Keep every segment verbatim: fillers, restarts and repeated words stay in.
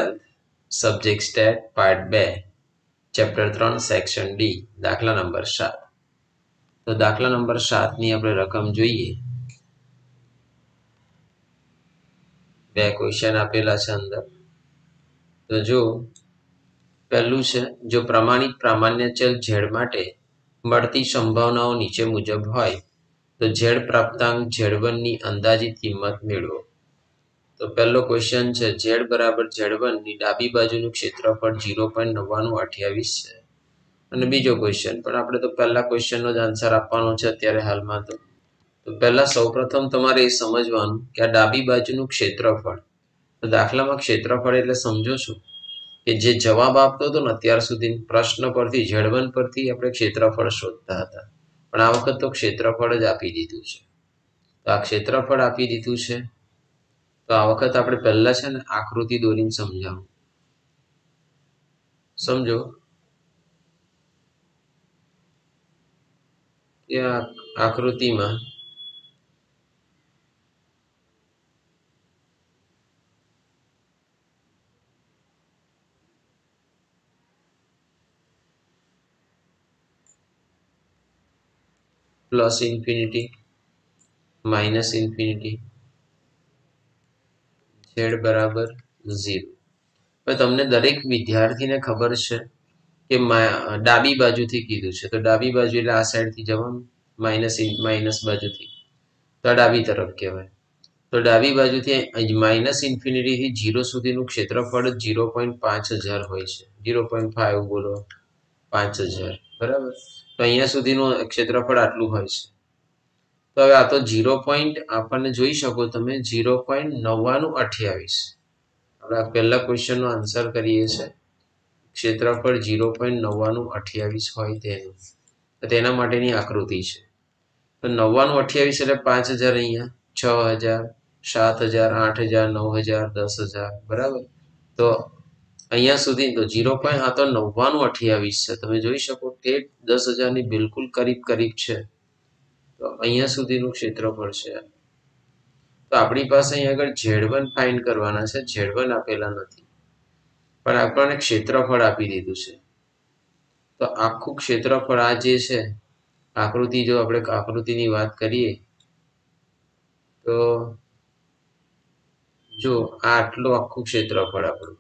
Subject state part બે chapter ત્રણ section D દાખલા નંબર સાત. તો દાખલા નંબર સાત ની આપણે રકમ જોઈએ. બે ક્વેશ્ચન આપેલા છે અંદર. તો જો પહેલું છે, જો પ્રમાણિત પ્રામાણ્ય ચલ ઝેડ માટે મળતી સંભાવનાઓ નીચે મુજબ હોય તો ઝેડ પ્રાપ્તાંક ઝેડ વન ની અંદાજિત કિંમત મેળવો. તો પહેલો ક્વેશ્ચન છે, ઝેડ બરાબર ઝેડ વન ની ડાબી બાજુનું ક્ષેત્રફળ ઝીરો પોઈન્ટ નવ્વાણું અઠ્યાવીસ છે. અને બીજો ક્વેશ્ચન પણ આપણે તો પહેલા ક્વેશ્ચનનો જ આન્સર આપવાનો છે અત્યારે હાલમાં. તો તો પહેલા સૌપ્રથમ તમારે એ સમજવાનું કે આ ડાબી બાજુનું ક્ષેત્રફળ, તો દાખલામાં ક્ષેત્રફળ એટલે સમજો છો કે જે જવાબ આપતો હતો ને અત્યાર સુધી પ્રશ્ન પરથી ઝેડ વન પરથી આપણે ક્ષેત્રફળ શોધતા હતા, પણ આ વખત તો ક્ષેત્રફળ જ આપી દીધું છે. તો આ ક્ષેત્રફળ આપી દીધું છે. તો આ વખત આપણે પહેલા છે ને આકૃતિ દોરીને સમજાવું. સમજો કે આ આકૃતિમાં plus infinity, minus infinity, Z બરાબર ઝીરો. હવે તમને દરેક વિદ્યાર્થીને ખબર છે કે ડાબી બાજુથી કીધું છે, તો ડાબી બાજુ એટલે આ સાઈડથી જવાનું, માઇનસ માઇનસ બાજુથી, તો આ ડાબી તરફ કહેવાય. તો ડાબી બાજુથી માઇનસ ઇન્ફિનિટી થી જીરો સુધીનું ક્ષેત્રફળ ઝીરો પોઈન્ટ પાંચ હજાર હોય છે. ઝીરો પોઈન્ટ ફાઈવ બોલો, પાંચ હજાર, બરાબર. તો અહીંયા સુધીનું ક્ષેત્રફળ આટલું હોય છે. તો હવે આ તો ઝીરો પોઈન્ટ આપણને જોઈ શકો તમે ઝીરો પોઈન્ટ નવ્વાણું અઠ્યાવીસ. આપણે આ પહેલા ક્વેશ્ચનનો આન્સર કરીએ છીએ. ક્ષેત્રફળ ઝીરો પોઈન્ટ નવ્વાણું અઠ્યાવીસ હોય તેનું, તેના માટેની આકૃતિ છે. તો નવ્વાણું અઠ્યાવીસ એટલે પાંચ હજાર અહીંયા, છ હજાર, સાત હજાર, આઠ હજાર, નવ હજાર, દસ હજાર, બરાબર. તો અહીંયા સુધી તો ઝીરો પોઈન્ટ આ તો નવ્વાણું અઠ્યાવીસ છે. તમે જોઈ શકો કે દસ હજારની બિલકુલ કરીબ કરીબ છે. તો અહીંયા સુધીનું ક્ષેત્રફળ છે. તો આપણી પાસે અહીંયા આગળ ઝેડ વન ફાઇન્ડ કરવાના છે. ઝેડ વન આપેલા નથી, પણ આપણને ક્ષેત્રફળ આપી દીધું છે. તો આખું ક્ષેત્રફળ આ જે છે આકૃતિ, જો આપણે આકૃતિની વાત કરીએ તો જો આ આટલું આખું ક્ષેત્રફળ આપણું,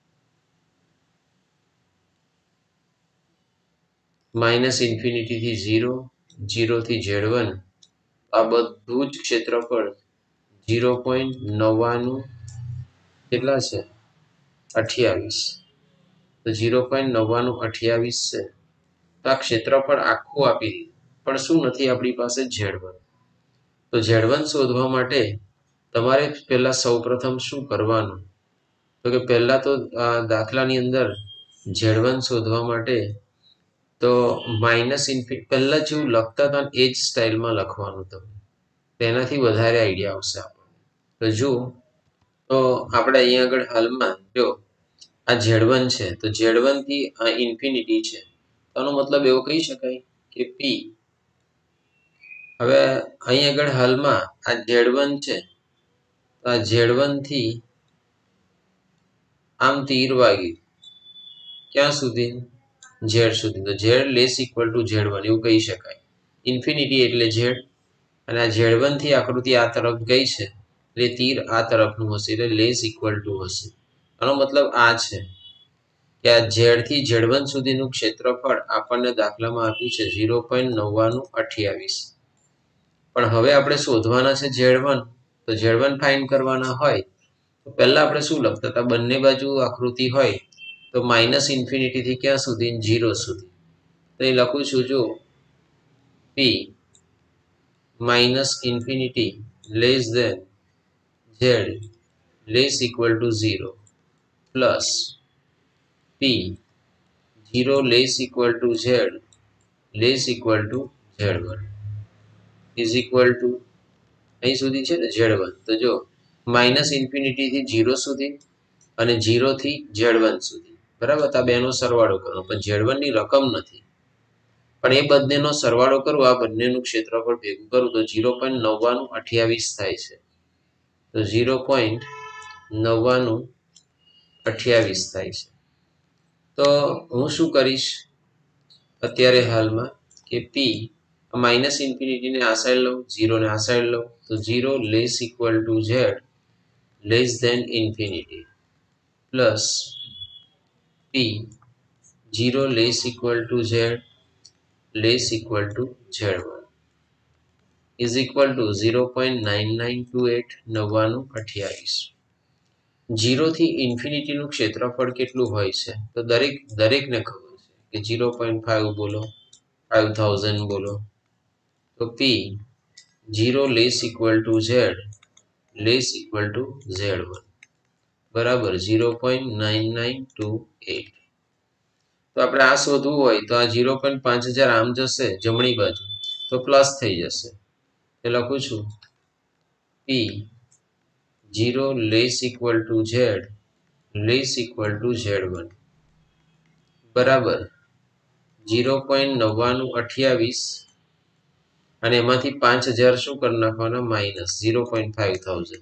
માઇનસ ઇન્ફિનિટી થી ઝીરો, ઝીરો થી ઝેડ વન, આ બધું જ ક્ષેત્રફળ ઝીરો પોઈન્ટ નવ્વાણું કેટલા છે અઠ્યાવીસ. તો ઝીરો પોઈન્ટ નવ્વાણું અઠ્યાવીસ છે. તો આ ક્ષેત્રફળ આખું આપી દીધું, પણ શું નથી આપણી પાસે ઝેડ વન. તો ઝેડ વન શોધવા માટે તમારે પહેલા સૌ પ્રથમ શું કરવાનું, તો કે પહેલા તો આ દાખલાની અંદર ઝેડ વન શોધવા માટે તો માઇનસ ઇન્ફિનિટી પહેલા જેવું લખતા હતા એ જ સ્ટાઇલમાં લખવાનું. તમે તેનાથી વધારે આઈડિયા આવશે આપણને. તો જો તો આપણે અહીંયા આગળ હાલમાં જો આ ઝેડ વન છે, તો ઝેડ વન થી આ ઇન્ફિનિટી છે, આનો મતલબ એવો કહી શકાય કે પી. હવે અહીં આગળ હાલમાં આ ઝેડ વન છે, તો આ ઝેડ વન થી આમ તીર વાગ્યું ક્યાં સુધી, ઝેડ સુધી. તો Z less equal to Z one એવું કહી શકાય. ઇન્ફિનિટી એટલે ઝેડ, અને આ ઝેડ વન થી આકૃતિ આ તરફ ગઈ છે એટલે તીર આ તરફનું હશે, એટલે લેસ ઇક્વલ ટુ હશે. આનો મતલબ આ છે કે આ ઝેડ થી ઝેડ વન સુધીનું ક્ષેત્રફળ આપણને દાખલામાં આપ્યું છે ઝીરો પોઈન્ટ નવ્વાણું અઠ્યાવીસ. પણ હવે આપણે શોધવાના છે ઝેડ વન. તો ઝેડ વન ફાઇન્ડ કરવાના હોય તો પહેલા આપણે શું લખતા હતા, બંને બાજુ આકૃતિ હોય તો માઇનસ ઇન્ફિનિટી થી ક્યાં સુધી, ઝીરો સુધી. તો એ લખું છું જો P minus infinity less than Z less equal to zero plus P zero less equal to Z less equal to Z one is equal to અહીં સુધી છે ને ઝેડ વન. તો જો માઇનસ ઇન્ફિનિટી થી ઝીરો સુધી અને ઝીરો થી ઝેડ વન સુધી, બરાબર. આ બેનો સરવાળો કરો, પણ ઝેડ વન ની રકમ નથી, પણ એ બંનેનો સરવાળો કરો, આ બંનેનું ક્ષેત્રફળ ભેગું કરું તો ઝીરો પોઈન્ટ નવ્વાણું અઠ્યાવીસ થાય છે. તો ઝીરો પોઈન્ટ નવ્વાણું અઠ્યાવીસ થાય છે. તો હું શું કરીશ અત્યારે હાલમાં કે પી માઇનસ ઇન્ફિનિટીને આ સાઈડ લઉં, ઝીરોને આ સાઈડ લઉં, તો zero less equal to Z less than infinity plus P zero less equal to Z less equal to Z one is equal to zero point nine nine two eight નવ્વાણું અઠ્યાવીસ. Zero થી ઇન્ફિનિટીનું ક્ષેત્રફળ કેટલું હોય છે? તો દરેક દરેકને ખબર છે કે ઝીરો પોઈન્ટ ફાઈવ બોલો, ફાઈવ થાઉઝન્ડ બોલો. તો P zero less equal to Z less equal to Z one બરાબર zero point nine nine two eight. તો આપણે આ શોધવું હોય તો આ ઝીરો પોઈન્ટ પાંચ હજાર આમ જશે જમણી બાજુ તો પ્લસ થઈ જશે. એ લખું છું P zero less equal to Z less equal to Z one બરાબર ઝીરો પોઈન્ટ નવ્વાણું અઠ્યાવીસ અને એમાંથી પાંચ હજાર શું કરી નાખવાના minus zero point five thousand.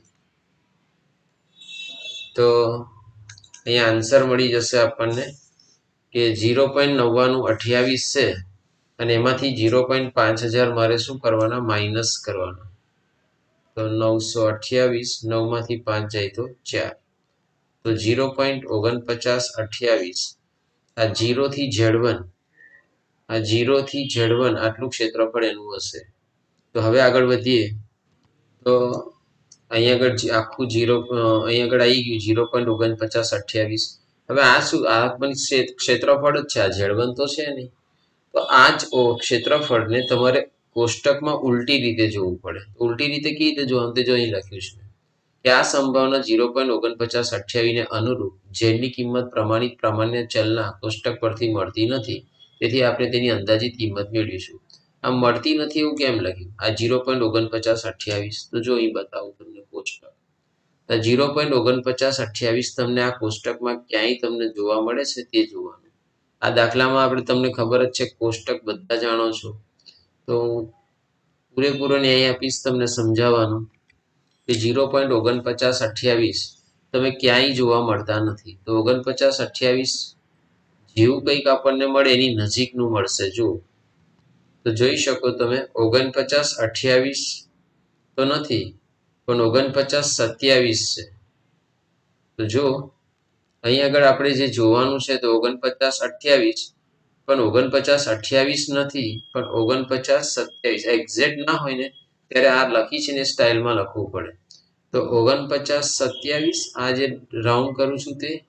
તો અહીંયા આન્સર મળી જશે આપણને કે ઝીરો પોઈન્ટ નવ્વાણું અઠ્યાવીસ છે અને એમાંથી ઝીરો પોઈન્ટ પાંચ હજાર મારે શું કરવાના માઇનસ કરવાના. તો નવસો અઠ્યાવીસ નવમાંથી પાંચ જાય તો ચાર તો ઝીરો પોઈન્ટ ઓગણપચાસ અઠ્યાવીસ આ જીરો થી ઝેડ વન આ જીરો થી ઝેડ વન આટલું ક્ષેત્રફળ એનું હશે. તો હવે આગળ વધીએ તો અહીંયા આગળ આખું જીરો અહીંયા આગળ આવી ગયું ઝીરો પોઈન્ટ ઓગણપચાસ અઠ્યાવીસ. હવે આ શું આ પણ ક્ષેત્રફળ જ છે, આ ઝેડ વન તો છે નહીં. તો આ જ ક્ષેત્રફળને તમારે કોષ્ટકમાં ઉલટી રીતે જોવું પડે. ઉલટી રીતે કેવી રીતે જોવાનું તે જો અહીં લખ્યું છે કે આ સંભાવના ઝીરો પોઈન્ટ ઓગણપચાસ અઠ્યાવીસને અનુરૂપ ઝેડની કિંમત પ્રમાણિત પ્રામાણ્ય ચલના કોષ્ટક પરથી મળતી નથી, તેથી આપણે તેની અંદાજિત કિંમત મેળવીશું. આ મળતી નથી એવું કેમ લખ્યું? આ ઝીરો પોઈન્ટ ઓગણપચાસ અઠ્યાવીસ તો જો અહીં બતાવું તમને કોષ્ટક. ઝીરો પોઈન્ટ ઓગણપચાસ અઠ્યાવીસ તમને આ કોષ્ટકમાં ક્યાંય તમને જોવા મળે છે તે જોવાનું. આ દાખલામાં આપણે તમને ખબર જ છે કોષ્ટક બધા જાણો છો, તો પૂરેપૂરો ન્યાય આપીશ તમને સમજાવવાનું કે ઝીરો પોઈન્ટ ઓગણપચાસ અઠ્યાવીસ તમે ક્યાંય જોવા મળતા નથી. તો ઓગણપચાસ અઠ્યાવીસ જેવું કંઈક આપણને મળે એની નજીકનું મળશે. જો તો જોઈ શકો તમે ઓગણપચાસ અઠ્યાવીસ તો નથી પણ ઓગણપચાસ સત્યાવીસ છે. તો જો અહીં આગળ આપણે જે જોવાનું છે તો ઓગણપચાસ અઠ્યાવીસ પણ ઓગણપચાસ અઠ્યાવીસ નથી પણ ઓગણપચાસ સત્યાવીસ એક્ઝેક્ટ ના હોય ને ત્યારે આ લખી છે ને સ્ટાઇલમાં લખવું પડે. તો ઓગણપચાસ સત્યાવીસ આ જે રાઉન્ડ કરું છું તે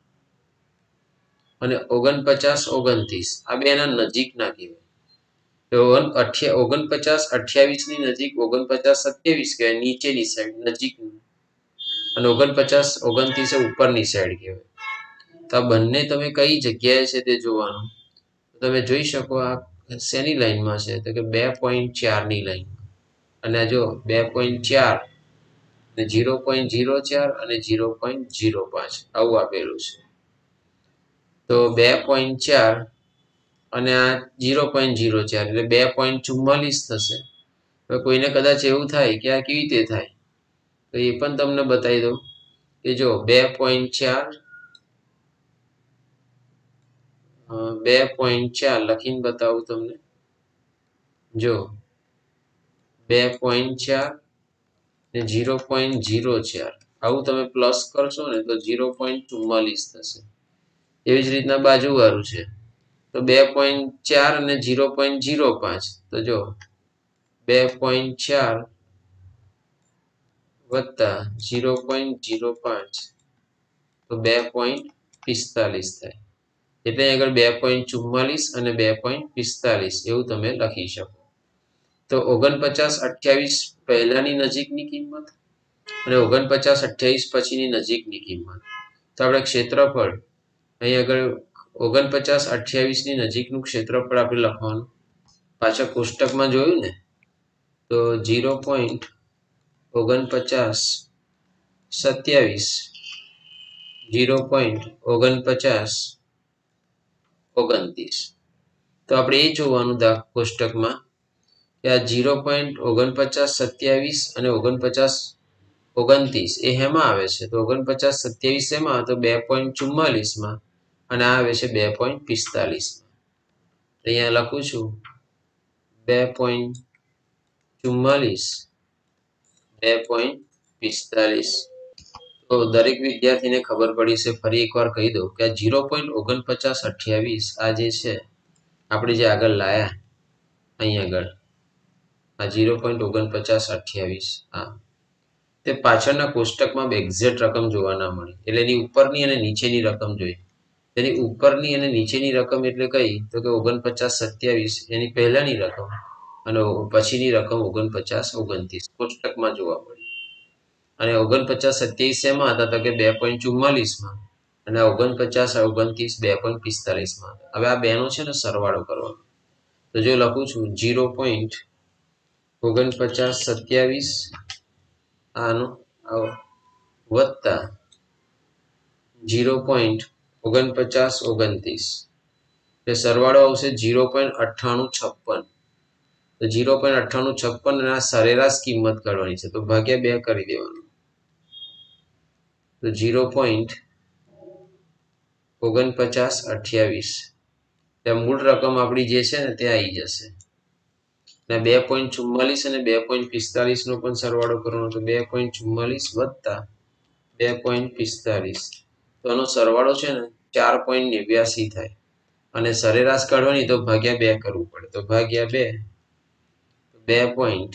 અને ઓગણપચાસ ઓગણત્રીસ આ બે એના નજીકના કહેવાય. તો ઓગણપચાસ અઠ્યાવીસ ની નજીક ઓગણપચાસ સત્યાવીસ કહેવાય નીચેની સાઈડ નજીકનું, અને ઓગણપચાસ ઓગણત્રીસ ઉપરની સાઈડ કહેવાય. તો આ બંને તમે કઈ જગ્યાએ છે તે જોવાનું. તમે જોઈ શકો આ શેની લાઈનમાં છે તો કે બે પોઈન્ટ ચાર ની લાઈન, અને જો બે પોઈન્ટ ચાર ને ઝીરો પોઈન્ટ ઝીરો ચાર અને ઝીરો પોઈન્ટ ઝીરો પાંચ આવું આપેલું છે. તો બે પોઈન્ટ ચાર અને આ ઝીરો પોઈન્ટ ઝીરો ચાર એટલે બે પોઈન્ટ ચુમ્માલીસ થશે. હવે કોઈને કદાચ એવું થાય કે આ કેવી રીતે થાય તો એ પણ તમને બતાવી દઉં કે જો બે પોઈન્ટ ચાર બે પોઈન્ટ ચાર લખીને બતાવું તમને. જો બે પોઈન્ટ ચાર ને ઝીરો પોઈન્ટ ઝીરો ચાર આવું તમે પ્લસ કરશો ને તો ઝીરો પોઈન્ટ ચુમ્માલીસ થશે. એવી જ રીતના બાજુવાળું છે તો બે પોઈન્ટ ચાર અને ઝીરો પોઈન્ટ ઝીરો પાંચ તો જો બે પોઈન્ટ ચાર વત્તા ઝીરો પોઈન્ટ ઝીરો પાંચ તો બે પોઈન્ટ પિસ્તાલીસ થાય. એટલે આગળ બે પોઈન્ટ ચુમ્માલીસ અને બે પોઈન્ટ પિસ્તાલીસ એવું તમે લખી શકો. તો ઓગણપચાસ અઠ્યાવીસ પહેલાની નજીકની કિંમત અને ઓગણપચાસ અઠ્યાવીસ પછીની નજીકની કિંમત. તો આપણે ક્ષેત્રફળ અહીં આગળ ઓગણપચાસ અઠ્યાવીસ ની નજીકનું ક્ષેત્રફળ આપણે લખવાનું. પાછા કોષ્ટકમાં જોયું ને તો ઝીરો પોઈન્ટ ઓગણપચાસ સત્યાવીસ ઝીરો પોઈન્ટ ઓગણપચાસ ઓગણત્રીસ. તો આપણે એ જોવાનું દા કોષ્ટકમાં કે આ ઝીરો પોઈન્ટ ઓગણપચાસ સત્યાવીસ અને ઓગણપચાસ ઓગણત્રીસ એ હેમાં આવે છે? તો ઓગણપચાસ સત્યાવીસ એમાં તો બે પોઈન્ટ ચુમ્માલીસ માં અને આ આવે છે બે પોઈન્ટ પિસ્તાલીસ માં. અહીંયા લખું છું બે પોઈન્ટ ચુમ્માલીસ બે પોઈન્ટ પિસ્તાલીસ. તો દરેક વિદ્યાર્થીને ખબર પડી છે. ફરી એકવાર કહી દઉં કે આ ઝીરો પોઈન્ટ ઓગણપચાસ અઠ્યાવીસ આ જે છે આપણે જે આગળ લાયા અહીં આગળ આ ઝીરો પોઈન્ટ ઓગણપચાસ અઠ્યાવીસ હા તે પાછળના કોષ્ટકમાં એક્ઝેક્ટ રકમ જોવા ના મળી, એટલે એની ઉપરની અને નીચેની રકમ જોઈ. તેની ઉપરની અને નીચેની રકમ એટલે કઈ? તો કે ઓગણપચાસ સત્યાવીસ એની પહેલાની રકમ અને પછીની રકમ ઓગણપચાસ ઓગણત્રીસ કોષ્ટકમાં જોવા મળી. અને ઓગણપચાસ સત્યાવીસ એમાં હતા તો કે બે પોઈન્ટ ચુમ્માલીસ માં અને ઓગણપચાસ ઓગણત્રીસ બે પોઈન્ટ પિસ્તાલીસ માં. હવે આ બેનો છે ને સરવાળો કરવાનો. તો જો લખું છું ઝીરો પોઈન્ટ ઓગણપચાસ સત્યાવીસ આનો વત્તા ઝીરો પોઈન્ટ ઓગણપચાસ ઓગણત્રીસ એટલે સરવાળો આવશે ઝીરો પોઈન્ટ અઠ્ઠાણું છપ્પન. તો ઝીરો પોઈન્ટ અઠ્ઠાણું છપ્પન અને આ સરેરાશ કિંમત કાઢવાની છે તો ભાગ્યા બે કરી દેવાનું. તો ઝીરો પોઈન્ટ ઓગણપચાસ અઠ્યાવીસ ત્યાં મૂળ રકમ આપણી જે છે ને તે આવી જશે. અને બે પોઈન્ટ ચુમ્માલીસ અને બે પોઈન્ટ પિસ્તાલીસ નો પણ સરવાળો કરવાનો. તો બે પોઈન્ટ ચુમ્માલીસ વત્તા બે પોઈન્ટ પિસ્તાલીસ તો આનો સરવાળો છે ને ચાર પોઈન્ટ નેવ્યાસી થાય. અને સરેરાશ કાઢવાની તો ભાગ્યા બે કરવું પડે. તો ભાગ્યા બે બે પોઈન્ટ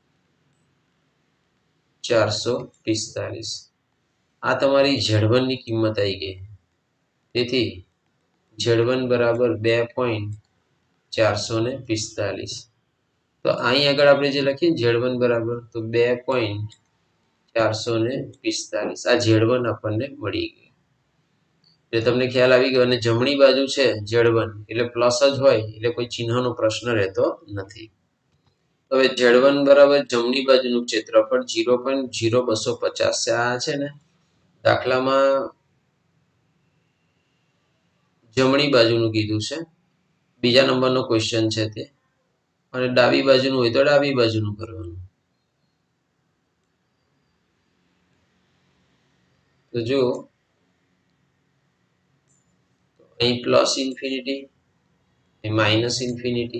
ચારસો પિસ્તાલીસ આ તમારી ઝેડ વન ની કિંમત આવી ગઈ. તેથી ઝેડ વન બરાબર બે પોઈન્ટ ચારસો ને પિસ્તાલીસ. તો અહીં આગળ આપણે જે લખીએ ઝેડ વન બરાબર તો બે પોઈન્ટ ચારસો ને પિસ્તાલીસ આ ઝેડ વન આપણને મળી ગયું. એટલે તમને ખ્યાલ આવી ગયો. અને જમણી બાજુ છે ઝેડ વન એટલે પ્લસ જ હોય એટલે કોઈ ચિહ્નનો પ્રશ્ન રહેતો નથી. હવે ઝેડ વન બરાબર જમણી બાજુનું ક્ષેત્રફળ ઝીરો પોઈન્ટ ઝીરો બસો પચાસ છે. આ છે ને દાખલામાં જમણી બાજુનું કીધું છે, બીજા નંબરનો ક્વેશ્ચન છે તે. અને ડાબી બાજુનું હોય તો ડાબી બાજુનું કરવાનું. તો જો અહીં પ્લસ ઇન્ફિનિટી અહીં માઇનસ ઇન્ફિનિટી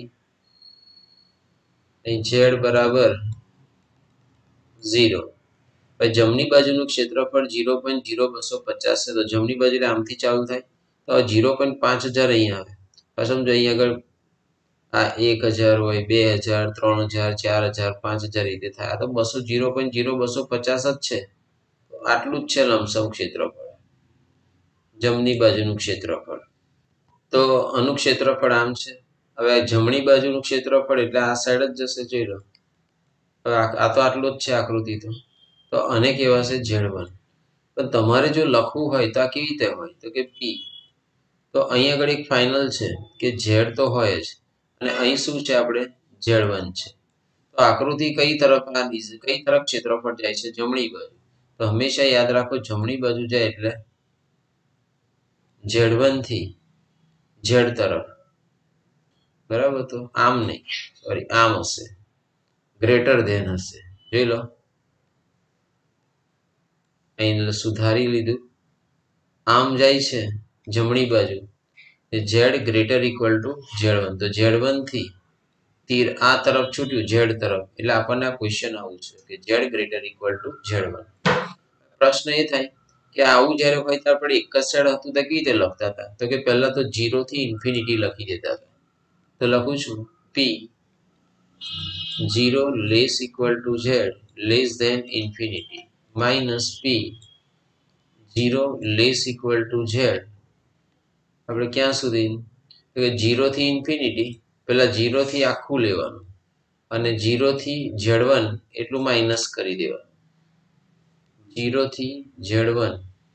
અહીં ઝેડ બરાબર ઝીરો. હવે જમણી બાજુનું ક્ષેત્રફળ ઝીરો પોઈન્ટ ઝીરો બસો પચાસ છે તો જમણી બાજુ આમથી ચાલુ થાય તો ઝીરો પોઈન્ટ પાંચ હજાર અહીંયા આવે. સમજો અહીં આગળ આ એક હજાર હોય, બે હજાર, ત્રણ હજાર, ચાર હજાર, પાંચ હજાર રીતે થાય. આ તો બસો ઝીરો પોઈન્ટ ઝીરો બસો પચાસ જ છે. આટલું જ છે લમસમ ક્ષેત્રફળ જમણી બાજુનું ક્ષેત્રફળ. તો આનું ક્ષેત્રફળ આમ છે. હવે જમણી બાજુનું ક્ષેત્રફળ એટલે આ સાઈડ જ જશે. જોઈ લો હવે આ તો આટલું જ છે આકૃતિ. તો તો આને કહેવાશે ઝેડ વન. પણ તમારે જો લખવું હોય તો આ કેવી રીતે હોય? તો કે પી. તો અહીં આગળ એક ફાઇનલ છે કે ઝેડ તો હોય જ અને અહીં શું છે આપણે ઝેડ વન છે. તો આકૃતિ કઈ તરફ આ કઈ તરફ ક્ષેત્રફળ જાય છે? જમણી બાજુ. તો હંમેશા યાદ રાખો જમણી બાજુ જાય એટલે ઝેડ વન થી ઝેડ તરફ. બરાબર. તો આમ નહીં, સોરી આમ હશે, ગ્રેટર ધેન હશે. જોઈ લો અહીં સુધારી લીધું. આમ જાય છે જમણી બાજુ Z greater equal to Z one. તો ઝેડ વન થી તીર આ તરફ છૂટ્યું ઝેડ તરફ એટલે આપણને આ ક્વેશ્ચન આવું છે કે Z greater equal to Z one. પ્રશ્ન એ થાય કે આવું જ્યારે હોય તો આપણે એક જ સાઈડ હતું તો કેવી રીતે લખતા હતા? તો કે પહેલા તો ઝીરો થી ઇન્ફિનિટી લખી દેતા હતા. તો લખું છું P zero less equal to Z less than infinity minus P zero less equal to Z આપણે ક્યાં સુધી? તો કે ઝીરો થી ઇન્ફિનિટી પેલા ઝીરો થી આખું લેવાનું અને ઝીરો થી ઝેડ વન એટલું માઇનસ કરી દેવાનું. ઝીરો થી ઝેડ વન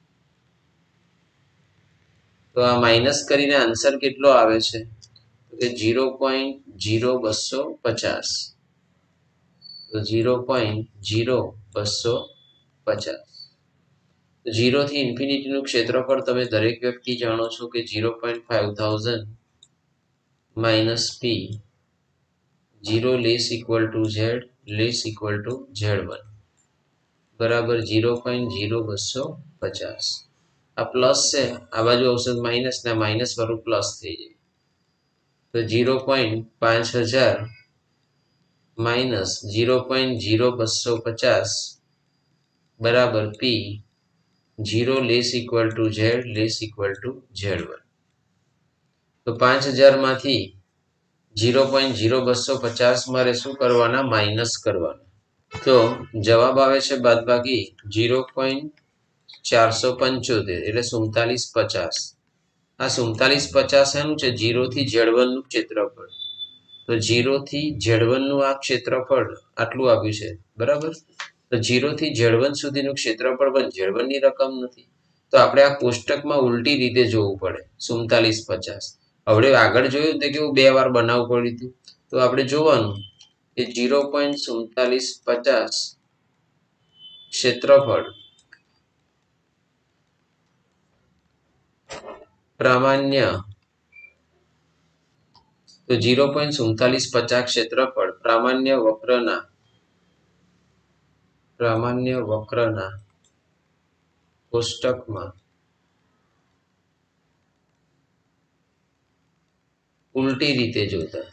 તો આ માઇનસ કરીને આન્સર કેટલો આવે છે? તો કે ઝીરો પોઈન્ટ ઝીરો બસો પચાસ. તો ઝીરો પોઈન્ટ ઝીરો બસો પચાસ. ઝીરો થી ઇન્ફિનિટીનું ક્ષેત્રફળ તમે દરેક વ્યક્તિ જાણો છો કે zero point five thousand minus P zero less equal to Z less equal to Z one. બરાબર ઝીરો પોઈન્ટ ઝીરો બસો પચાસ. આ પ્લસ છે, આ બાજુ આવશે માઇનસ, ને માઇનસ વાળું પ્લસ થઈ જાય. તો ઝીરો પોઈન્ટ પાંચ હજાર માઇનસ ઝીરો પોઈન્ટ ઝીરો બસો પચાસ બરાબર P zero less equal to Z less equal to Z one. તો પાંચ હજાર માંથી ઝીરો પોઈન્ટ ઝીરો બસો પચાસ મારે શું કરવાના? માઇનસ કરવાના. તો જવાબ આવે છે બાદબાકી ઝીરો પોઈન્ટ ચારસો પંચોતેર એટલે સુડતાલીસ પચાસ. આ સુડતાલીસ પચાસ એનું છે જીરો થી ઝેડ વન નું ક્ષેત્રફળ. તો જીરો થી ઝેડ વન નું આ ક્ષેત્રફળ આટલું આપ્યું છે બરાબર. તો જીરો થી ઝેડ વન સુધીનું ક્ષેત્રફળ પણ ઝેડ વન ની રકમ નથી. તો આપણે આ કોષ્ટકમાં ઉલટી રીતે જોવું પડે. સુડતાલીસ પચાસ હવે આગળ જોયું તે કેવું બે વાર બનાવવું પડ્યું હતું. તો આપણે જોવાનું કે ઝીરો પોઈન્ટ સુડતાલીસ પચાસ ક્ષેત્રફળ પ્રામાણ્ય, તો ઝીરો પોઈન્ટ સુડતાલીસ પચાસ ક્ષેત્રફળ પ્રામાણ્ય વક્રના પ્રામાણ્ય વક્રના કોષ્ટકમાં ઉલટી રીતે જોતા.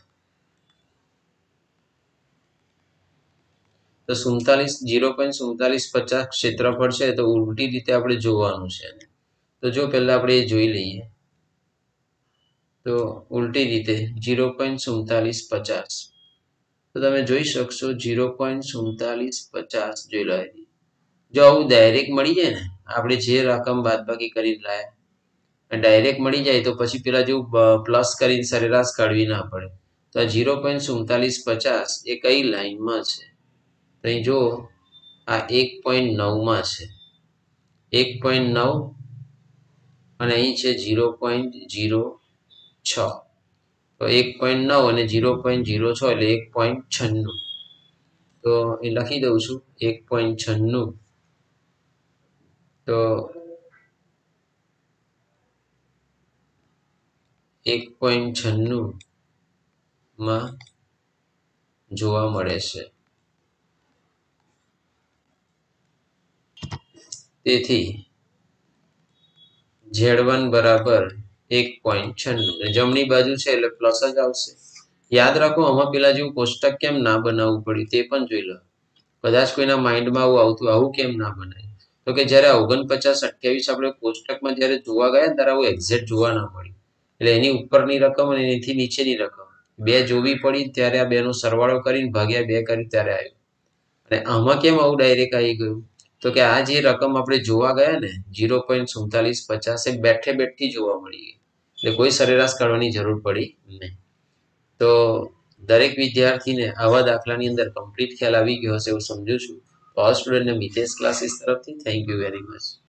તો સુડતાલીસ ઝીરો પોઈન્ટ સુડતાલીસ પચાસ ક્ષેત્રફળ છે તો ઉલટી રીતે આપણે જોવાનું છે. તો જો પહેલા આપણે એ જોઈ લઈએ. તો ઉલટી રીતે ઝીરો પોઈન્ટ સુડતાલીસ પચાસ, તો તમે જોઈ શકશો ઝીરો પોઈન્ટ સુડતાલીસ પચાસ જોઈ લો. જો આવું ડાયરેક્ટ મળી જાય ને, આપણે જે રકમ બાદબાકી કરી લાયા ડાયરેક્ટ મળી જાય તો પછી પેલા જેવું પ્લસ કરીને સરેરાશ કાઢવી ના પડે. તો આ ઝીરો પોઈન્ટ સુડતાલીસ પચાસ એ કઈ લાઈનમાં છે? તો અહીં જો આ એક પોઈન્ટ નવમાં છે. એક પોઈન્ટ નવ અને અહીં છે ઝીરો પોઈન્ટ ઝીરો છ. તો એક પોઈન્ટ નવ અને ઝીરો પોઈન્ટ ઝીરો છ એટલે એક પોઈન્ટ છન્નું. તો એ લખી દઉં છું એક પોઈન્ટ છન્નું. તો એક પોઈન્ટ છન્નું માં જોવા મળે છે. તેથી ઝેડ વન બરાબર એક પોઈન્ટ છન્નું. જમણી બાજુ છે એટલે પ્લસ જ આવશે. યાદ રાખો આમાં પેલા જેવું કોષ્ટક કેમ ના બનાવવું પડ્યું તે પણ જોઈ લો. કદાચ કોઈના માઇન્ડમાં આવું આવતું આવું કેમ ના બનાય? તો કે જયારે ઓગણપચાસ અઠ્યાવીસ આપણે કોષ્ટકમાં જયારે જોવા ગયા ત્યારે આવું એક્ઝેક્ટ જોવા ના મળ્યું. એટલે એની ઉપરની રકમ અને એની નીચેની રકમ બે જોવી પડી ત્યારે આ બે નો સરવાળો કરીને ભાગ્યા બે કરી ત્યારે આવ્યું. અને આમાં કેમ આવું ડાયરેક્ટ આવી ગયું? તો કે આ જે રકમ આપણે જોવા ગયા ને ઝીરો પોઈન્ટ સુડતાલીસ પચાસ એ બેઠે બેઠી જોવા મળી ગઈ. એટલે કોઈ સરેરાશ કાઢવાની જરૂર પડી નહીં. તો દરેક વિદ્યાર્થીને આવા દાખલાની અંદર કમ્પ્લીટ ખ્યાલ આવી ગયો હશે એવું સમજુ છું. તો ઓલ સ્ટુડન્ટને મિતેશ ક્લાસીસ તરફથી થેન્ક યુ વેરી મચ.